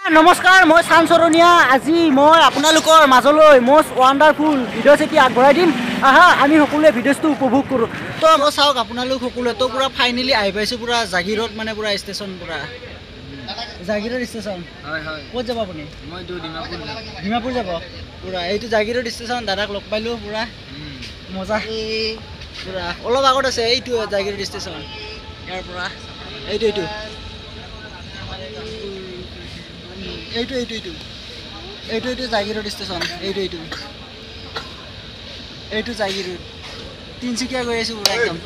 নমস্কাৰ মই চানচৰণীয়া আজি মই আপোনালোকৰ মাজলৈ most wonderful ভিডিঅ' এটি আগবঢ়াই দিম আহা আমি সকলোৱে ভিডিঅ'টো উপভোগ কৰোঁ তো মই চাওক আপোনালোক সকলোৱে তো পুৰা ফাইনেলি আহি পাইছোঁ পুৰা জাগিৰোড মানে পুৰা ষ্টেচন পুৰা জাগিৰোড ষ্টেচন হয় হয় ক'ত যাব আপুনি মই ডিমাপুৰ যাব পুৰা এইটো জাগিৰোড ষ্টেচন দাদাক লগ পাইলোঁ পুৰা মজা পুৰা অলপ আগত আছে এইটো জাগিৰোড ষ্টেচন ইয়াৰ পৰা এইটো জাগিৰোড ষ্টেচন এইটো জাগিৰোড তিনিচুকীয়া গৈ আছোঁ পুৰা একদম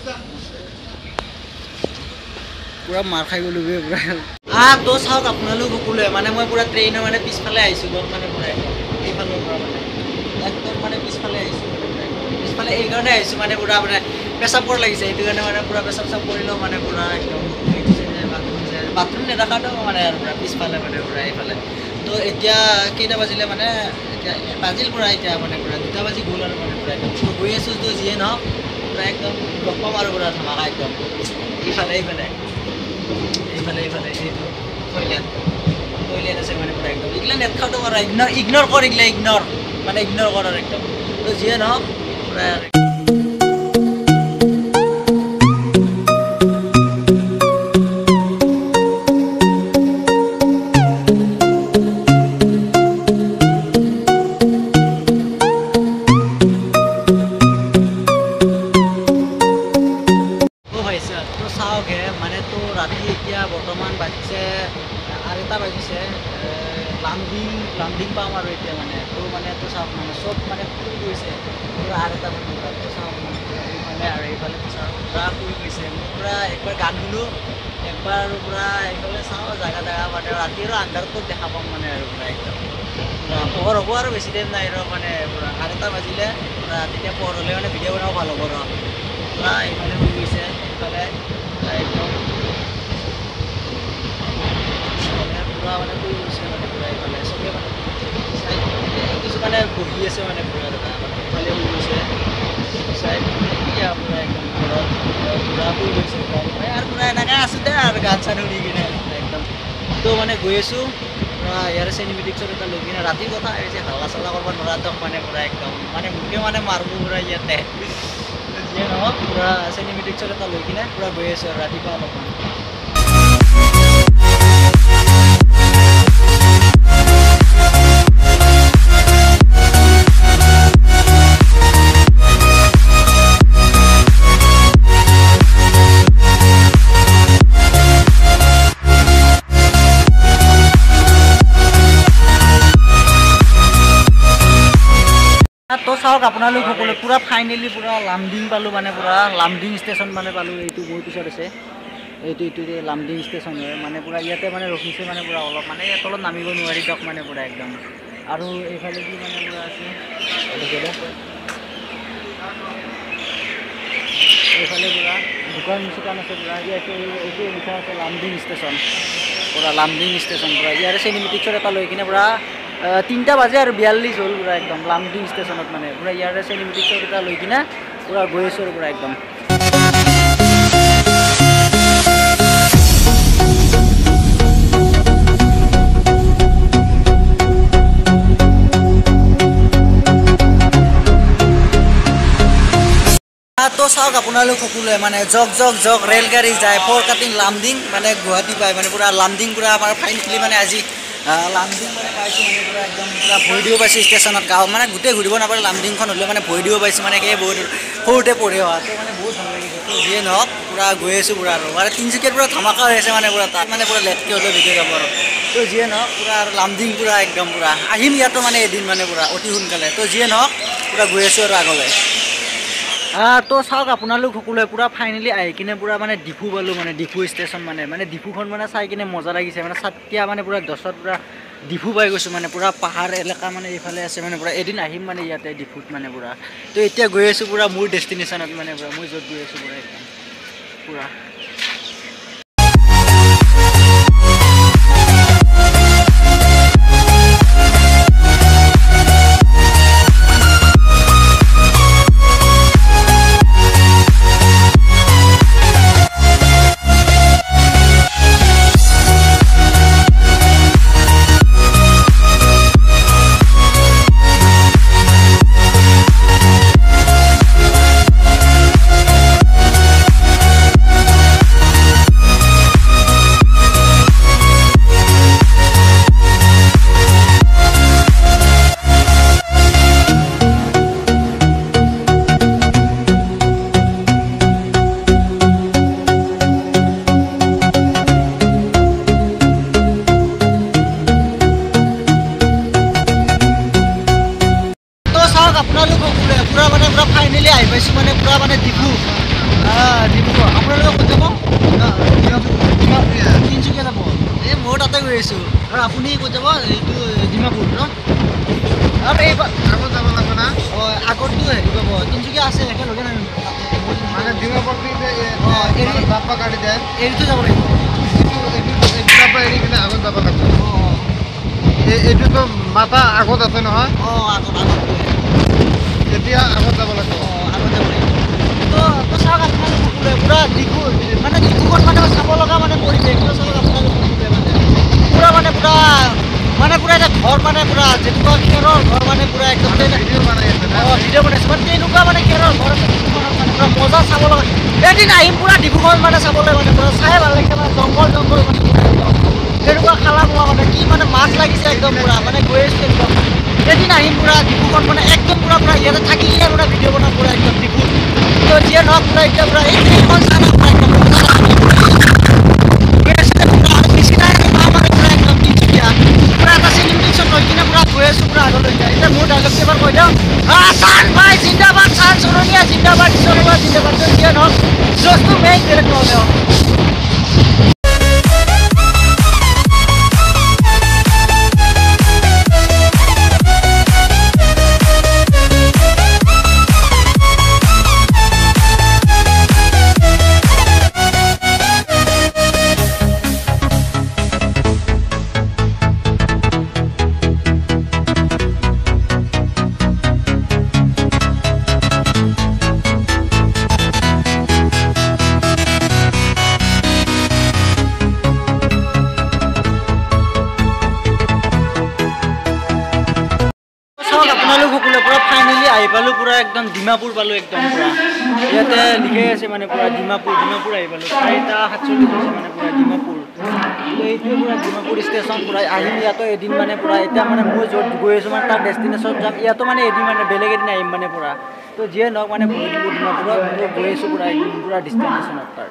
পুৰা মাৰ খাই গ'লোঁ পুৰা তো চাওক আপোনালোক সকলোৱে মানে মই পুৰা ট্ৰেইনৰ মানে পিছফালে আহিছোঁ গ'ল মানে পুৰা এইফালৰ পৰা মানে একদম মানে পিছফালে আহিছোঁ পিছফালে এইকাৰণে আহিছোঁ মানে পুৰা মানে পেচাবৰ লাগিছে সেইটো কাৰণে মানে পুৰা পেচাব কৰিলেও মানে পুৰা একদম বাথৰুম নেদেখাটো মানে আৰু পুৰা পিছফালে মানে পুৰা এইফালে তো এতিয়া কেইটা বাজিলে মানে এতিয়া বাজিল পুৰা এতিয়া মানে পুৰা 2টা বাজি গ'ল আৰু মানে পুৰা একদম গৈ আছোঁ তো যিয়ে নহওক পুৰা একদম লগ পাম আৰু পুৰা ধামাকা একদম এইফালে এইটো টয়লেট আছে মানে পুৰা একদম এইগিলা নেট খাওঁটো কৰা ইগন'ৰ কৰ এইগিলা ইগন'ৰ কৰ আৰু একদম তো যিয়ে নহওক পুৰা মানে তো ৰাতি এতিয়া বৰ্তমান বাজিছে 8টা বাজিছে লামডিং পাম আৰু এতিয়া মানে তো মানে তো চাওক মানে চব মানে শুই গৈছে পুৰা 8টা বাজিছে তো চাওক মানে আৰু এইফালে তো চাওক পুৰা শুই গৈছে পুৰা একবাৰ গান শুনো একবাৰ আৰু পুৰা এইফালে চাওঁ জাগা মানে ৰাতি আৰু আন্ধাৰটো দেখা পাম মানে আৰু পুৰা একদম পোহৰ হ'ব আৰু বেছি টাইম নাই আৰু মানে পুৰা 8টা বাজিলে পুৰা তেতিয়া পোহৰ হ'লে মানে ভিডিঅ' বনাব ভাল হ'ব আৰু পুৰা এইফালে শুই গৈছে এইফালে একদম পুৰা মানে শুই গৈছে মানে পুৰা এইফালে চবেই মানে কিছুমানে বহি আছে মানে পুৰা এইফালে শুই গৈছে চাই পুৰা একদম ঘৰত পুৰা শুই গৈছে আৰু পুৰা এনেকৈ আছোঁ দে আৰু গান চান শুনি কিনে একদম তো মানে গৈ আছোঁ পুৰা ইয়াৰ চিনেমেটিক্সত এটা লৈ কিনে ৰাতিৰ কথা আহিছে হাল্লা চাল্লা কৰিব নোৱাৰাতক মানে পুৰা একদম মানে মোকে মানে মাৰিব পুৰা ইয়াতে যিয়ে নহওক পুৰা চিনেমেটিক্সত এটা লৈ কিনে পুৰা গৈ আছোঁ আৰু ৰাতিপুৱা অলপমান তো চাওক আপোনালোক সকলোৱে পুৰা ফাইনেলি পুৰা লামডিং পালোঁ মানে পুৰা লামডিং ষ্টেচন মানে পালোঁ এইটো মোৰ পিছত আছে এইটো লামডিং ষ্টেচন হয় মানে পুৰা ইয়াতে মানে ৰখিছে মানে পুৰা অলপ মানে ইয়াত তলত নামিব নোৱাৰি দিয়ক মানে পুৰা একদম আৰু এইফালে কি মানে পুৰা আছে এইফালে পুৰা দোকান আছে পুৰা ইয়াতে এইটো লিখা আছে লামডিং ষ্টেচন পুৰা ইয়াৰে চিনেমেটিক্সৰ এটা লৈ কিনে পুৰা 3টা বাজে আৰু 42 হ'ল পুৰা একদম লামডিং ষ্টেচনত মানে পুৰা ইয়াৰে চিনেমেটিক্সৰ এটা লৈ কিনে পুৰা গৈ আছোঁ আৰু পুৰা একদম তো চাওক আপোনালোক সকলোৱে মানে জগ ৰেলগাড়ী যায় ফৰ কাটিং লামডিং মানে গুৱাহাটী পায় মানে পুৰা লামডিং পুৰা আমাৰ ফাইনেলি মানে আজি লামডিং মানে পাইছোঁ মানে পুৰা একদম পুৰা ভৰি দিব পাইছোঁ ষ্টেচনত গাঁও মানে গোটেই ঘূৰিব নাপাৰে লামডিংখন হ'লেও মানে ভৰি দিব পাইছোঁ মানে সেই বহুত সৰুতে পঢ়ি অহা তো মানে বহুত ভাল লাগিছে তো যিয়ে নহওক পুৰা গৈ আছোঁ পুৰা আৰু মানে তিনিচুকীয়াত পুৰা ধামাকা হৈ আছে মানে পুৰা তাত মানে পুৰা লেটকৈ হ'লেও ভিডিঅ' যাব আৰু তো যিয়ে নহওক পুৰা আৰু লামডিং পুৰা একদম পুৰা আহিম ইয়াতো মানে এদিন মানে পুৰা অতি সোনকালে তো যিয়ে নহওক পুৰা গৈ আছোঁ আৰু আগলৈ তো চাওক আপোনালোক সকলোৱে পুৰা ফাইনেলি আহি কিনে পুৰা মানে ডিফু পালোঁ মানে ডিফু ষ্টেচন মানে ডিফুখন মানে চাই কিনে মজা লাগিছে মানে চাতিয়া মানে পুৰা গছত পুৰা ডিফু পাই গৈছোঁ মানে পুৰা পাহাৰ এলেকা মানে এইফালে আছে মানে পুৰা এদিন আহিম মানে ইয়াতে ডিফুত মানে পুৰা তো এতিয়া গৈ আছোঁ পুৰা মোৰ ডেষ্টিনেশ্যনত মানে পুৰা মই য'ত গৈ আছোঁ পুৰা একদম পুৰা আপুনি ক'ত যাব এইটো ডিমাপুৰ ন আৰু এইবাৰ আগত যাব লাগবে না আগতটো হেৰি পাব তিনিচুকীয়া আছে একেলগে নাই মানে ডিমাপুৰ ডাব্বা গাড়ী যায় এৰিটো যাব লাগিব এইটো ডাব্বা এৰি কিনে আগত যাব লাগবে এইটোতো মাথা আগত আছে নহয় আগত এতিয়া আগত যাব লাগবে আগত যাব লাগিব তো চাওক আপোনালোক সকলোৱে পূৰা মানে ডিব্ৰুগড় মানে চাব লগা মানে পৰিৱেশটো চাওক আপোনালোক সকলোৱে মানে পূৰা এতিয়া ঘৰ মানে পূৰা যেনেকুৱা খেৰৰ ঘৰ মানে পূৰা একদম ভিডিঅ' বনাই আছে ভিডিঅ' বনাইছে মানে তেনেকুৱা মানে খেৰৰ ঘৰ আছে মানে পূৰা মজা চাব লগা এদিন আহিম পূৰা ডিব্ৰুগড় মানে চাবলৈ মানে পূৰা চাই ভাল লাগিছে মানে জংঘল মানে তেনেকুৱা খালা মোৱা মানে কি মানে মাছ লাগিছে একদম পূৰা মানে গৈ আছোঁ একদম এদিন আহিম পূৰা ডিব্ৰুগড় মানে একদম পূৰা ইয়াতে থাকি কিনে পূৰা ভিডিঅ' বনাম পূৰা একদম ডিব্ৰুগড় তো যিয়ে নহওক পূৰা এতিয়া পূৰা এই ট্ৰেইনখন চাই পূৰা একদম বেছি নাই মানে পূৰা একদম তিনিচুকীয়া পূৰা এটা চেলিব্ৰেশ্যন লৈ কিনে পূৰা গৈ আছোঁ পূৰা আগলৈ যায় এতিয়া মোৰ ডাইলগটো এবাৰ কৈ দিওঁ চান ভাই জিন্দাবাদ চান চৰণীয়া জিন্দাবাদ ঈশ্বৰবাদ জিন্দাবাদ তো যিয়ে নহওক জোচটো মেইন বেলেগ নহ'লে আপোনালোক সকলোৱে পূৰা ফাইনেলি আহি পালোঁ পূৰা একদম ডিমাপুৰ পালোঁ একদম পূৰা ইয়াতে লিখাই আছে মানে পূৰা ডিমাপুৰ আহি পালোঁ 4:47 হৈছে মানে পূৰা ডিমাপুৰ তো এইটোৱে পূৰা ডিমাপুৰ ষ্টেচন পূৰা আহিম ইয়াতো এদিন মানে পূৰা এতিয়া মানে মই য'ত গৈ আছোঁ মানে তাৰ ডেষ্টিনেশ্যন যাম ইয়াতো মানে এদিন মানে বেলেগ এদিন আহিম মানে পূৰা তো যিয়ে নহওক মানে ডিমাপুৰত গৈ আছোঁ পূৰা একদিন পূৰা ডেষ্টিনেশ্যনত তাৰ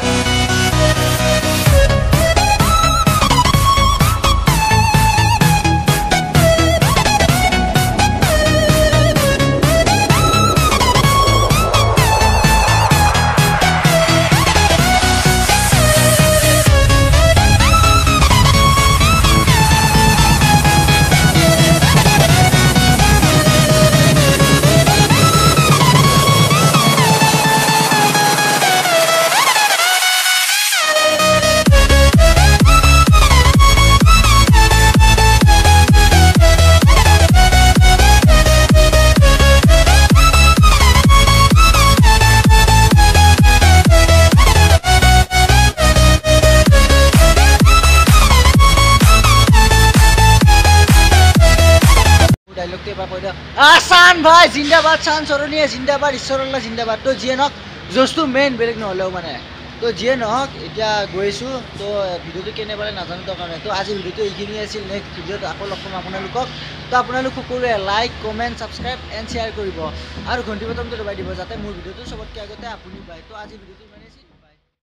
চান ভাই জিন্দাবাদ চান চৰণীয়া জিন্দাবাদ ঈশ্বৰল্লা জিন্দাবাদ তো যিয়ে নহওক জোচটো মেইন বেলেগ নহ'লেও মানে তো যিয়ে নহওক এতিয়া গৈছোঁ তো ভিডিঅ'টো কেনে পালে নাজানো তো কাৰণে তো আজি ভিডিঅ'টো এইখিনি আছিল নেক্সট ভিডিঅ'ত আকৌ লগ পাম আপোনালোকক তো আপোনালোক সকলোৱে like comment subscribe and share কৰিব আৰু ঘণ্টি বটনটো দবাই দিব যাতে মোৰ ভিডিঅ'টো চবতকৈ আগতে আপুনি পায় তো আজি ভিডিঅ'টো ইমানেই আছিল